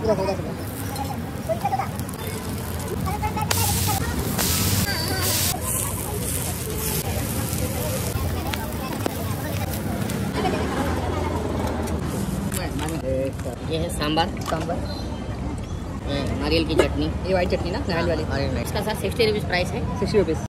ये है सांबर, नारियल की चटनी, ये वाइट चटनी ना, नारियल वाली। इसका सर 60 रुपीज़ प्राइस है। 60 रुपीज़।